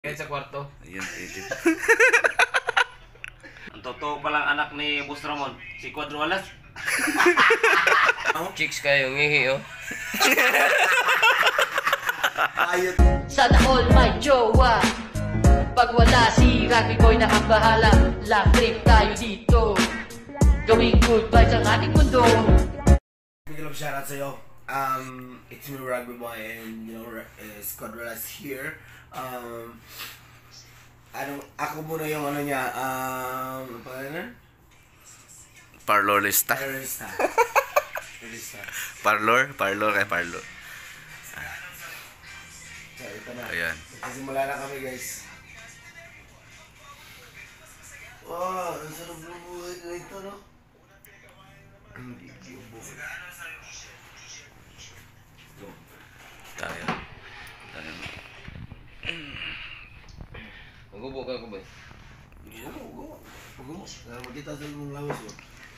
Yan sa kwarto. Ayan, pwede. Ang totoo palang anak ni Boss Ramon, si Cuadro Alas. Chicks kayo, ngihi oh. Ayot. Sana all my jowa. Pag wala si Rugby Boy na ang bahala, lang trip tayo dito. Gawing good vibes ang ating mundo. Big love shoutout sa'yo. It's me, Rugby Boy, and Squad Rolas here. Ako muna yung ano niya, ano pa rin? Parlorista. Terrorista. Parlor kay Parlor. So, ito na. Ayan. Simula na kami, guys. Wow, ang sarap ng buhay na ito, no? Hindi yung buhay. Tayo. Magubo ka ko ba? Hindi na, hugo. Hugo mo. Kaya makita sa mong lawas, oh.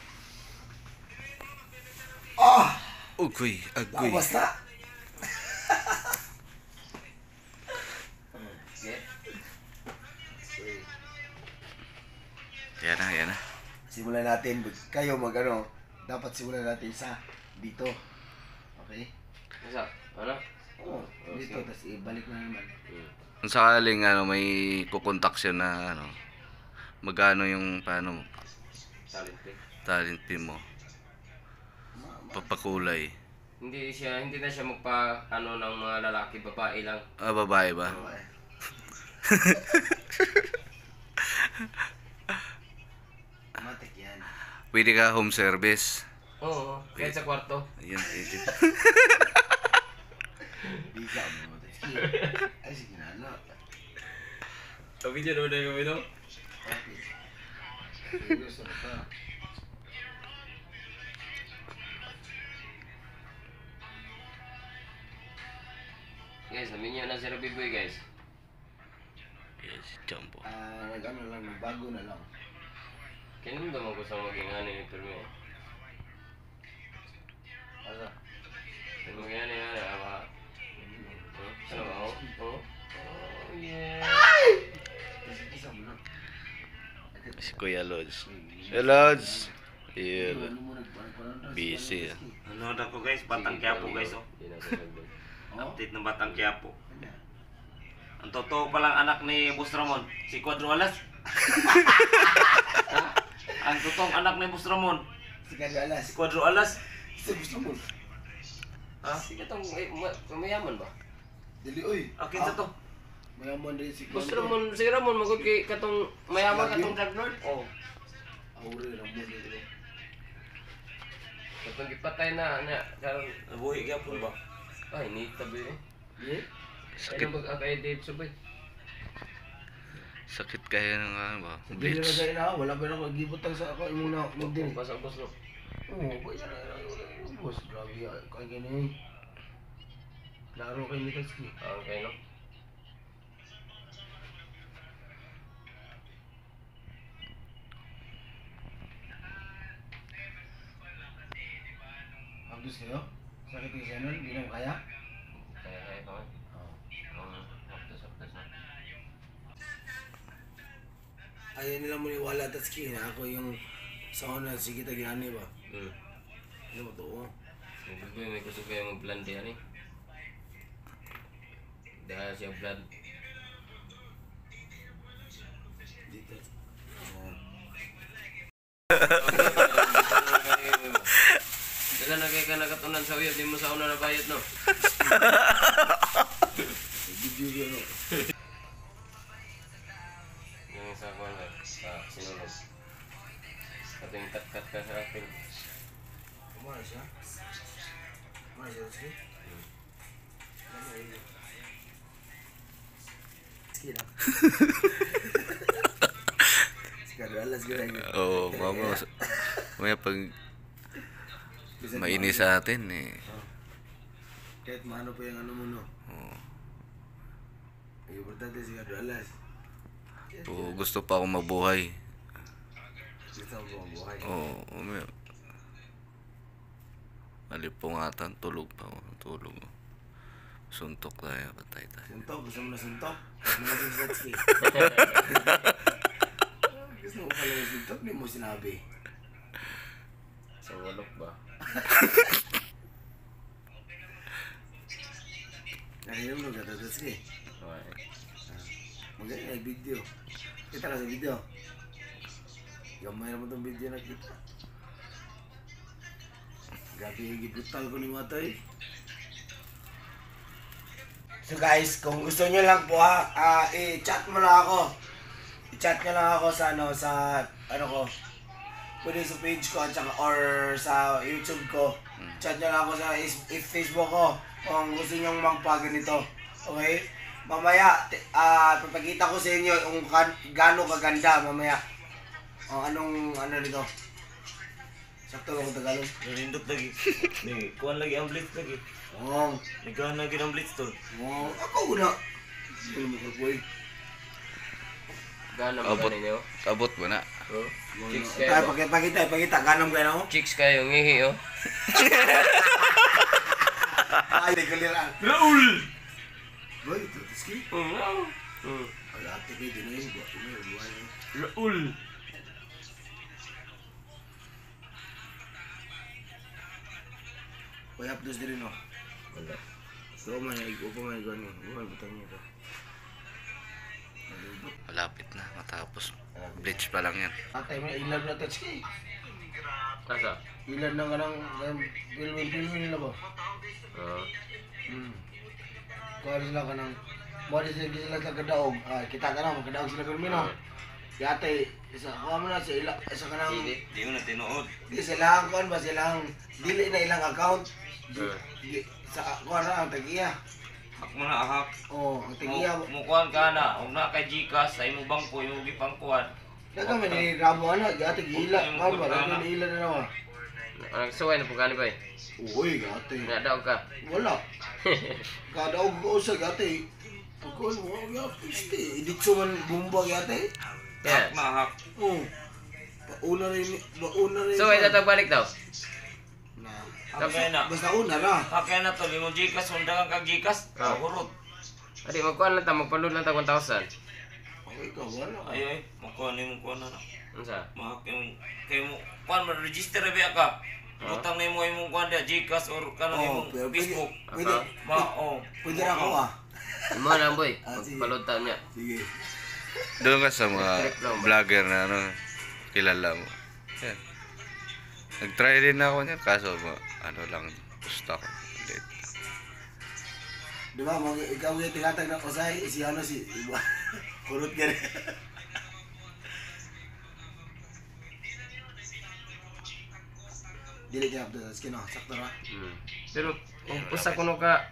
Ah! Ugoy, agoy. Basta! Ayan na. Simulan natin. Kayo mag-ano. Dapat simulan natin sa dito. Okay? Masa? Ano? Oo. Dito. Tapos ibalik na naman. Kung sakaling may kukontak siya na magkano yung Talent eh. talent fee mo. Papakulay. Hindi na siya ng mga lalaki, babae lang. Babae ba? Okay. Matik yan. Pwede ka home service. Oo, kahit sa kwarto. Ayan, pwede. Di ka mo. Ay, sige na. No. Sabi niya naman na kami no? Okay. Seryoso na pa. Guys, namin niyo na si Rugby Boy guys. Yes, jumbo. Nag-ano lang. Bago na lang. Kailan ba mo gusto maging ano yung pirmi? Asa? Kailan maging ano yung ano? Ano ba? Oh, yeah. Isa mo na. Si Kuya Lods. Kuya Lods! Yeah. Ano mo nagparang Busy. Ano na ko guys, Batang Quiapo guys oh. Hindi na sasagdan. Update ng Batang Quiapo. Ang totoo palang anak ni Boss Ramon, si Cuadro Alas. Ang totoong anak ni Boss Ramon, Si Kagalas. si Cuadro Alas. Sa gusto mo. Ha? Sige itong mayaman ba? Dili, uy. Akin sa to. Mayaman rin si Gusto Ramon, si Ramon magod kay katong mayaman Lagi? katong drug lord? Oo. Aure, Ramon dito. Katong gipatay na karon Nabuhi gyapon ba? ay ni tabi eh. Yeah? Kaya Sakit. mag-akay Dave subay. Sakit kaya ng ba? Dili na Bitch. sa ina, wala pa na magibutang sa ako imong na magdili. Basta boss no. Oo, boy na boss, grabe kay gani. Klaro kay Mitaski. Okay no. Abdus kayo? Sakit kayo sa nun? Hindi na mo kaya? Kaya pa man. Oo. After na. Ayaw nila mo niwala Tatski na ako yung sa una, sige taginani ba? Ano mo to? Sabi may gusto kayo mag-blend yan eh. Dahil siya blood. Dito. Daga na kayo ka nakatunan sa uyab, di mo sa una na bayad no? Video yun no. Yung sa kuwan ka, sa sinulog. Kating kat-kat ka sa akin. Kumara siya? Kumara siya Tatski? Tatski na. Si Kagalas ganyan. Oo, mama. May pag mainis sa atin Kahit maano pa yung ano mo no. Oo. Ang importante si Kagalas. Gusto pa akong mabuhay. Gusto mo buhay. Oo, alipungatan, tulog pa ako. Tulog. Suntok tayo, patay tayo. Suntok, gusto mo na suntok? Gusto mo na Satsuki. Gusto mo pala na suntok, di mo sinabi. Sa walok ba? Nahinom mo ka, Satsuki. Okay. Magaling ay video. Kita ka sa video. Gamay naman itong video na kita. Grabe yung gibutal ko ni Matay. So guys, kung gusto nyo lang po i-chat mo lang ako. I-chat nyo lang ako sa ano ko. Pwede sa page ko at saka, or sa YouTube ko. Chat nyo lang ako sa Facebook ko kung gusto nyo magpaganito. Okay? Mamaya, papakita ko sa inyo kung gaano kaganda mamaya. Anong ano nito? Sakto lang ko Tagalog. Nalindot lagi. Ni, kuan lagi ang blitz lagi. Oo. Nagkahan lagi ng blitz tol. Oo. Ako una. Hindi mo kalpoy. Ganam Abot. ka ninyo? Abot mo na. Oh? Chicks Tayo, kayo ba? pakita. Ganam kayo na ako. Chicks kayo, ngihi oh. Ay, di kaliran. Raul! Boy, ito, tiski. Ay, ate kayo, di na yun. Buwan. Raul! Uy, updos din rin, no? Wala. So, man, upo man, gano'n. Uy, butang niyo ito. Malapit na, matapos. Bleach pa lang yan. Atay mo, ilan na tiski. Asa? Ilan na ka ng filmin nila ba? Oo. Kung sila ka ng... Mali sila sa kadaog. Kita ka na, magkadaog sila filmin, no? Yate, kuha mo na sa ilang... Isa ka ng... Di mo na tinuod. Di silang kuan ba silang dili na ilang account. Sa kuan na ang tagiya. Hak mo na ahak. Oh, ang tagiya. Mukuan ka na. Huwag na kay Gcash sa imo bangko yung gipangkuan. Daga man ni Ramo ana gati gila. Kuan ba daga ni ila na naman. Ang suway na po gani ba eh? Uy, gati. Nadaw ka. Wala. Kadaog ko sa gati. Ako mo ya piste. Iditso man bumba gati. Yan. Hak na hak. Oh. Bauna rin. Suway na balik daw. Kaya na. Basta una na. Kaya na to. Limong Gcash. Undangan kag Gcash. Ah. Hurot. Adi, magkuhan lang ta, magpalod lang ta 1,000. Okay ka wala. Ay. Mukuan ni mukuan na na. Ano sa? Mahak yung... Kaya mo... Kuan mo. Register na ba ka? Utang na mo yung kuan dia. Gcash or kanon Oh, yung pero Facebook. pwede. Pwede na ako ah. Imo lang boy, Sige. magpalod ta niya. Sige. Doon ka sa mga vlogger na ano, kilala mo. Yan. Nag-try din ako niyan, kaso ano lang, gusto ko. Late. Di ba, ikaw yung tinatag ng Osay, si ano si Iba. Kurot ka rin. Dili kaya Abdul Skin, no? Sakto na. Pero, usa kuno ka.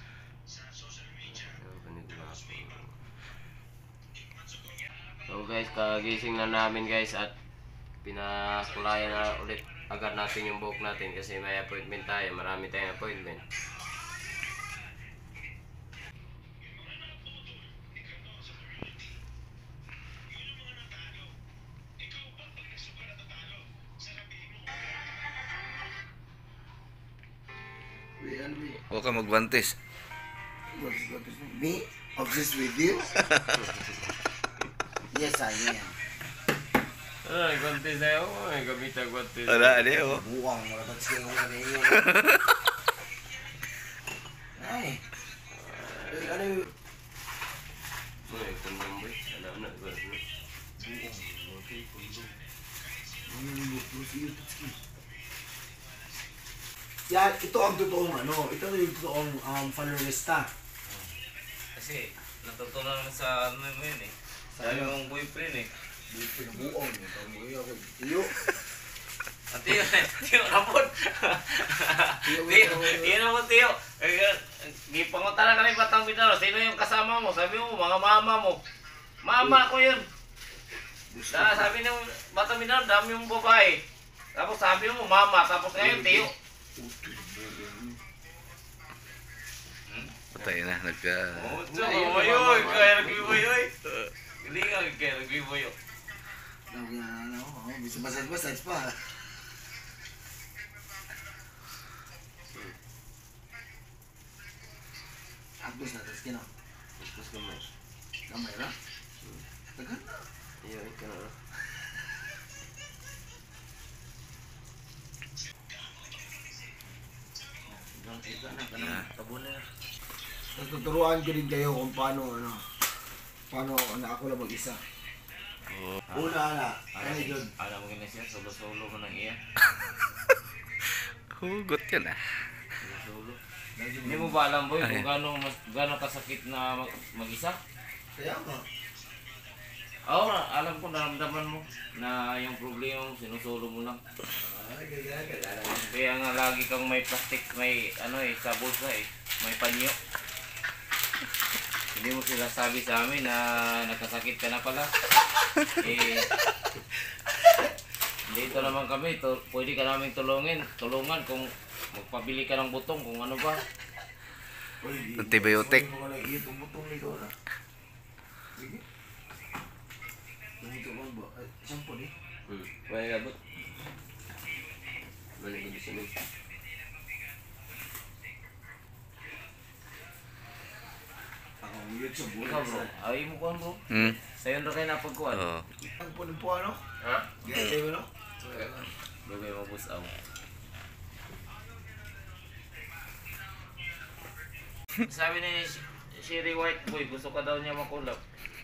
So guys, kagising na namin guys at pinakulayan na ulit agad natin yung buhok natin kasi may appointment tayo, marami tayong appointment. Huwag ka magbantis. Me? Obsessed with you? Yes, I am. Ay, guantes na yun. Ay, gamit ang guantes. Wala, ano yun. Buwang, wala pa siya yung kanina. Ay. Ano yung... Ay, kundang boy. Alam na, guantes. Yan, ito ang totoong ano, ito yung totoong follower lista. Kasi natutunan naman sa ano mo yun eh. Sa yung boyfriend eh. Buong, ito mo ako. Iyo. At Tiyo, Tiyo rapon. Tiyo naman Tiyo. Gipangutan na kami Batang Mindanao. Sino yung kasama mo? Sabi mo, mga mama mo. Mama ko yun. Sabi ng Batang Mindanao, dami yung babae. Tapos sabi mo, mama. Tapos ngayon, Tiyo. Patay na, nagka... Oh, mayoy. Kaya nagbiboyoy. Hindi nga, kaya nagbiboyo. Bisa massage pa. Agos na, tapos kino. Tapos gamay. Kamay na. Tagan na. Iyo, ikaw na. Ika na, kanang tabo na. Tuturuan ko din kayo kung paano ako lang mag-isa. Una na, ano yun? Alam mo gina siya, solo-solo mo nang iya. Hugot yun ah. Solo. Hindi mo ba alam boy kung gaano kasakit na mag-isa? Kaya nga. Oo, alam ko naramdaman mo na yung problema mo, sinusolo mo lang. Kaya nga lagi kang may plastic, may sa bulsa may panyo. Hindi mo sila sabi sa amin na nagkasakit ka na pala. Dito naman kami, pwede ka namin tulungan kung magpabili ka ng butong, kung ano ba. Antibiotic. Tumutong nito na. Sige. Tumutong ba? Shampoo ni? May abot. Balik ko sa mga. Ako YouTube Ikaw bro, ay mo kuhan bro. Hmm. Sa'yo na kayo napagkuhan. Oo. Ang puno po ano? Ha? Gaya mo no? Bagay mo busaw. Sabi ni Sherry White, boy, gusto ka daw niya makulap.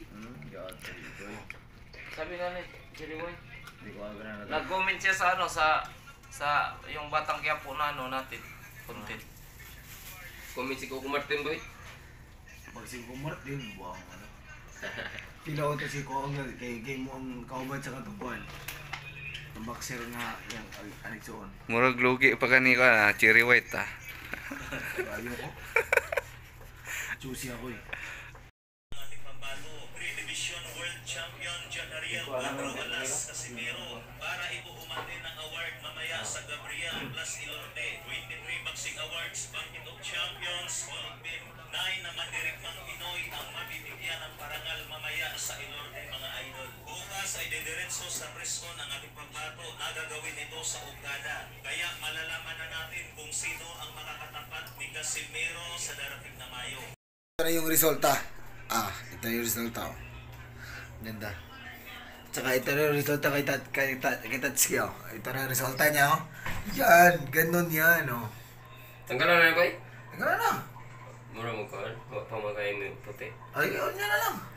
Sabi nga ni Sherry White. Nag-comment siya sa sa yung Batang Quiapo na natin. Content. Comment si Coco Martin boy. Pag si Kumart din, buwang ano. Pinaw to si Coco kay mo ang kauban sa katupuan. Ang boxer nga yung Alexon. Murag lugi pa kani ka, cherry white ah. Ayaw ko. Juicy ako eh. ating pambato, Pre-Division World Champion John Ariel Pedro Alas Casimiro para ibuuman din ng award mamaya sa Gabriel Blas Ilorde 23 Boxing Awards Banquet of Champions Hall of Fame 9 na mandirigmang Pinoy ang mabibigyan ng parangal mamaya sa Ilorde mga idol. Bukas ay dediretso sa preskon ang ating pambato na gagawin ito sa Ugada. Kaya malalaman na natin kung sino ang makakatapat ni Casimiro sa darating na Mayo. Ito na yung resulta. Ito yung resulta. Oh. Ganda. Tsaka ito na yung resulta kay Tatsuki. Oh. Ito na yung resulta niya. Oh. Yan. Ganon yan. Oh. Tanggalan na boy. Gano'n na. Mura mo ko. Pamagay mo yung puti. Ay, yun yan na lang.